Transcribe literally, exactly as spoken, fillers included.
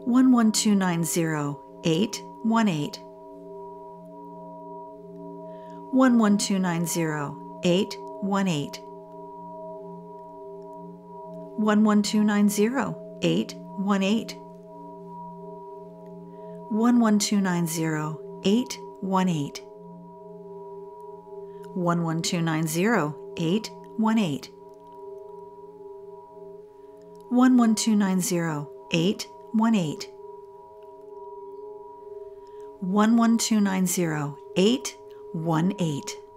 one one two nine zero eight one eight, one one two nine zero eight one eight, one one two nine zero eight one eight, one one two nine zero eight one eight, one one two nine zero eight one eight, one one two nine zero eight one eight, one one two nine zero eight one eight.